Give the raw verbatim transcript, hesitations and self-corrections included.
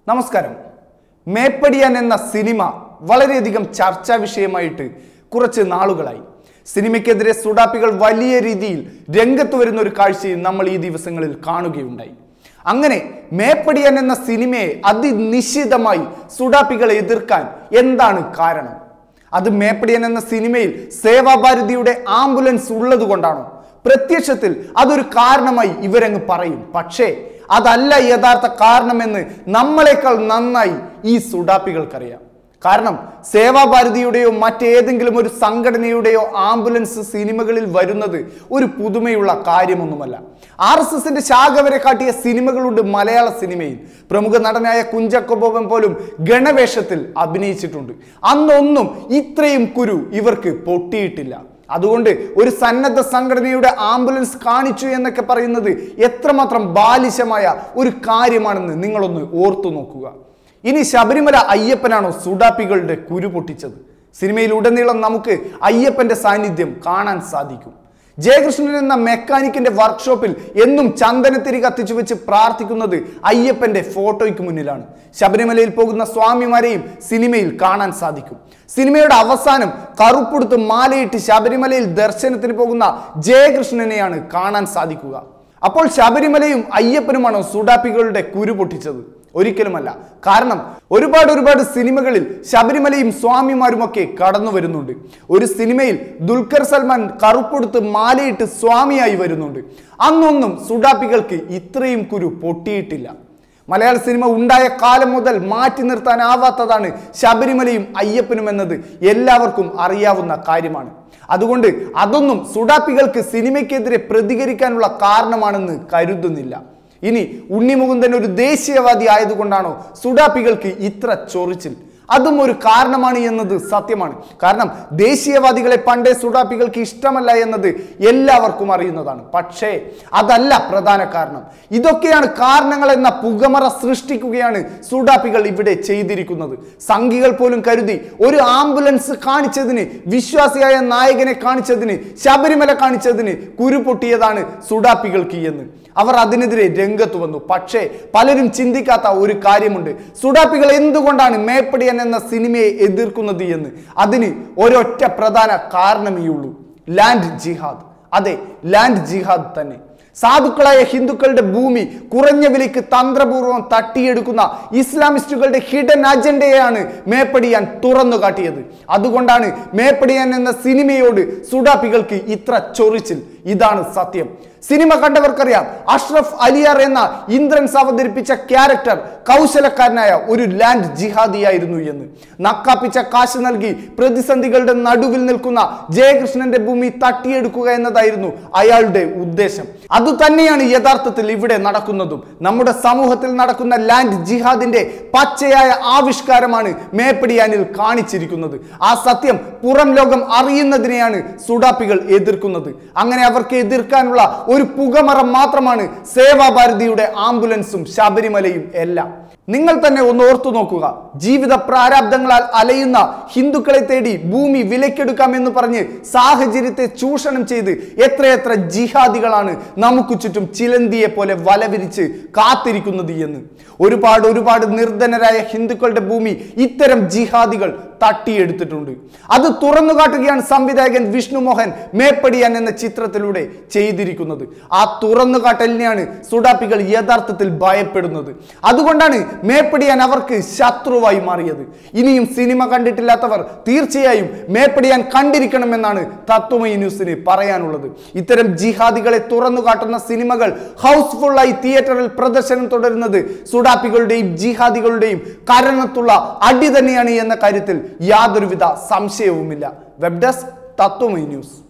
നമസ്കാരം. മേപ്പടിയാൻ എന്ന സിനിമ വളരെയധികം ചർച്ചാ വിഷയമായിട്ട് കുറച്ച് നാളുകളായി. സിനിമയ്ക്കെതിരെ സുഡാപ്പികൾ വലിയ രീതിയിൽ രംഗത്ത് വരുന്ന ഒരു കാഴ്ചയും നമ്മൾ ഈ ദിവസങ്ങളിൽ കാണുകയുണ്ടായി. അങ്ങനെ മേപ്പടിയാൻ എന്ന സിനിമയെ അതിനിശ്ചിതമായി സുഡാപ്പികളെ എതിർക്കാൻ എന്താണ് കാരണം? അത് മേപ്പടിയാൻ എന്ന സിനിമയിൽ സേവാഭാരതിയുടെ ആംബുലൻസ് ഉള്ളത് കൊണ്ടാണോ? പ്രത്യക്ഷത്തിൽ അതൊരു കാരണമായി ഇവരങ്ങ് പറയും. പക്ഷേ അതല്ല യഥാർത്ഥ കാരണമെന്ന് നമ്മളെക്കാൾ നന്നായി ഈ സുഡാപ്പികൾക്കറിയാം. കാരണം സേവാഭാരതിയുടെയോ മറ്റേതെങ്കിലും ഒരു സംഘടനയുടെയോ ആംബുലൻസ് സിനിമകളിൽ വരുന്നത് ഒരു പുതുമയുള്ള കാര്യമൊന്നുമല്ല. ആർ എസ് എസിന്റെ ശാഖ വരെ കാട്ടിയ സിനിമകളുണ്ട് മലയാള സിനിമയിൽ. പ്രമുഖ നടനായ കുഞ്ചാക്കോ ബോബൻ പോലും ഗണവേഷത്തിൽ അഭിനയിച്ചിട്ടുണ്ട്. അന്നൊന്നും ഇത്രയും കുരു ഇവർക്ക് പൊട്ടിയിട്ടില്ല. അതുകൊണ്ട് ഒരു സന്നദ്ധ സംഘടനയുടെ ആംബുലൻസ് കാണിച്ചു എന്നൊക്കെ പറയുന്നത് എത്രമാത്രം ബാലിശമായ ഒരു കാര്യമാണെന്ന് നിങ്ങളൊന്ന് ഓർത്തു നോക്കുക. ഇനി ശബരിമല അയ്യപ്പനാണോ സുഡാപ്പികളുടെ കുരു പൊട്ടിച്ചത്? സിനിമയിൽ ഉടനീളം നമുക്ക് അയ്യപ്പന്റെ സാന്നിധ്യം കാണാൻ സാധിക്കും. ജയകൃഷ്ണൻ എന്ന മെക്കാനിക്കിന്റെ വർക്ക്ഷോപ്പിൽ എന്നും ചന്ദനത്തിരി കത്തിച്ചു വെച്ച് പ്രാർത്ഥിക്കുന്നത് അയ്യപ്പന്റെ ഫോട്ടോയ്ക്ക് മുന്നിലാണ്. ശബരിമലയിൽ പോകുന്ന സ്വാമിമാരെയും സിനിമയിൽ കാണാൻ സാധിക്കും. സിനിമയുടെ അവസാനം കറുപ്പെടുത്ത് മാലയിട്ട് ശബരിമലയിൽ ദർശനത്തിന് പോകുന്ന ജയകൃഷ്ണനെയാണ് കാണാൻ സാധിക്കുക. അപ്പോൾ ശബരിമലയും അയ്യപ്പനുമാണോ സുഡാപ്പികളുടെ കുരു പൊട്ടിച്ചത്? ഒരിക്കലുമല്ല. കാരണം ഒരുപാട് ഒരുപാട് സിനിമകളിൽ ശബരിമലയും സ്വാമിമാരുമൊക്കെ കടന്നു വരുന്നുണ്ട്. ഒരു സിനിമയിൽ ദുൽഖർ സൽമാൻ കറുപ്പെടുത്ത് മാലയിട്ട് സ്വാമിയായി വരുന്നുണ്ട്. അന്നൊന്നും സുഡാപ്പികൾക്ക് ഇത്രയും കുരു പൊട്ടിയിട്ടില്ല. മലയാള സിനിമ ഉണ്ടായ കാലം മുതൽ മാറ്റി നിർത്താനാവാത്തതാണ് ശബരിമലയും അയ്യപ്പനും എന്നത് എല്ലാവർക്കും അറിയാവുന്ന കാര്യമാണ്. അതുകൊണ്ട് അതൊന്നും സുഡാപ്പികൾക്ക് സിനിമയ്ക്കെതിരെ പ്രതികരിക്കാനുള്ള കാരണമാണെന്ന് കരുതുന്നില്ല. ഇനി ഉണ്ണിമുകുന്ദൻ ഒരു ദേശീയവാദി ആയതുകൊണ്ടാണോ സുഡാപ്പികൾക്ക് ഇത്ര ചൊറിച്ചിൽ? അതും ഒരു കാരണമാണ് എന്നത് സത്യമാണ്. കാരണം ദേശീയവാദികളെ പണ്ടേ സുഡാപ്പികൾക്ക് ഇഷ്ടമല്ല എന്നത് എല്ലാവർക്കും അറിയുന്നതാണ്. പക്ഷേ അതല്ല പ്രധാന കാരണം. ഇതൊക്കെയാണ് കാരണങ്ങൾ എന്ന പുകമറ സൃഷ്ടിക്കുകയാണ് സുഡാപ്പികൾ ഇവിടെ ചെയ്തിരിക്കുന്നത്. സംഘികൾ പോലും കരുതി ഒരു ആംബുലൻസ് കാണിച്ചതിന്, വിശ്വാസിയായ നായകനെ കാണിച്ചതിന്, ശബരിമല കാണിച്ചതിന് കുരു പൊട്ടിയതാണ് സുഡാപ്പികൾക്ക് എന്ന്. അവർ അതിനെതിരെ രംഗത്ത് വന്നു. പക്ഷേ പലരും ചിന്തിക്കാത്ത ഒരു കാര്യമുണ്ട്. സുഡാപ്പികൾ എന്തുകൊണ്ടാണ് മേപ്പടിയാൻ എന്ന സിനിമയെ എതിർക്കുന്നത് എന്ന്. അതിന് ഒരൊറ്റ പ്രധാന കാരണമേ ഉള്ളൂ: ലാൻഡ് ജിഹാദ്. അതെ, ലാൻഡ് ജിഹാദ് തന്നെ. സാധുക്കളായ ഹിന്ദുക്കളുടെ ഭൂമി കുറഞ്ഞ വിലയ്ക്ക് തന്ത്രപൂർവ്വം തട്ടിയെടുക്കുന്ന ഇസ്ലാമിസ്റ്റുകളുടെ ഹിഡൻ അജണ്ടയാണ് മേപ്പടിയാൻ തുറന്നു കാട്ടിയത്. അതുകൊണ്ടാണ് മേപ്പടിയാൻ എന്ന സിനിമയോട് സുഡാപ്പികൾക്ക് ഇത്ര ചൊറിച്ചിൽ. ഇതാണ് സത്യം. സിനിമ കണ്ടവർക്കറിയാം, അഷ്റഫ് അലിയാർ എന്ന ഇന്ദ്രൻസ് അവതരിപ്പിച്ച ക്യാരക്ടർ കൗശലക്കാരനായ ഒരു ലാൻഡ് ജിഹാദിയായിരുന്നു എന്ന്. നക്കാപ്പിച്ച കാശ് നൽകി പ്രതിസന്ധികളുടെ നടുവിൽ നിൽക്കുന്ന ജയകൃഷ്ണന്റെ ഭൂമി തട്ടിയെടുക്കുക എന്നതായിരുന്നു അയാളുടെ ഉദ്ദേശം. അതുതന്നെയാണ് യഥാർത്ഥത്തിൽ ഇവിടെ നടക്കുന്നതും. നമ്മുടെ സമൂഹത്തിൽ നടക്കുന്ന ലാൻഡ് ജിഹാദിന്റെ പച്ചയായ ആവിഷ്കാരമാണ് മേപ്പടിയാനിൽ കാണിച്ചിരിക്കുന്നത്. ആ സത്യം പുറം ലോകം അറിയുന്നതിനെയാണ് സുഡാപ്പികൾ എതിർക്കുന്നത്. അങ്ങനെ അവർക്ക് എതിർക്കാനുള്ള ഒരു പുകമറ മാത്രമാണ് സേവാഭാരതിയുടെ ആംബുലൻസും ശബരിമലയും എല്ലാം. നിങ്ങൾ തന്നെ ഒന്ന് ഓർത്തു നോക്കുക. ജീവിത പ്രാരാബ്ദങ്ങളാൽ അലയുന്ന ഹിന്ദുക്കളെ തേടി ഭൂമി വിലക്കെടുക്കാമെന്ന് പറഞ്ഞ് സാഹചര്യത്തെ ചൂഷണം ചെയ്ത് എത്രയെത്ര ജിഹാദികളാണ് നമുക്ക് ചുറ്റും ചിലന്തിയെ പോലെ വലവിരിച്ച് കാത്തിരിക്കുന്നത് എന്ന്. ഒരുപാട് ഒരുപാട് നിർധനരായ ഹിന്ദുക്കളുടെ ഭൂമി ഇത്തരം ജിഹാദികൾ തട്ടിയെടുത്തിട്ടുണ്ട്. അത് തുറന്നു കാട്ടുകയാണ് സംവിധായകൻ വിഷ്ണു മോഹൻ മേപ്പടിയാൻ എന്ന ചിത്രത്തിലൂടെ ചെയ്തിരിക്കുന്നത്. ആ തുറന്നു കാട്ടലിനെയാണ് സുഡാപ്പികൾ യഥാർത്ഥത്തിൽ ഭയപ്പെടുന്നത്. അതുകൊണ്ടാണ് മേപ്പടിയാൻ അവർക്ക് ശത്രുവായി മാറിയത്. ഇനിയും സിനിമ കണ്ടിട്ടില്ലാത്തവർ തീർച്ചയായും മേപ്പടിയാൻ കണ്ടിരിക്കണമെന്നാണ് തത്വമയി ന്യൂസിന് പറയാനുള്ളത്. ഇത്തരം ജിഹാദികളെ തുറന്നു കാട്ടുന്ന സിനിമകൾ ഹൗസ്ഫുള്ളായി തിയേറ്ററിൽ പ്രദർശനം തുടരുന്നത് സുഡാപ്പികളുടെയും ജിഹാദികളുടെയും കാരണത്തുള്ള അടി തന്നെയാണ് എന്ന കാര്യത്തിൽ യാതൊരുവിധ സംശയവുമില്ല. Web desk Tatwamayi news.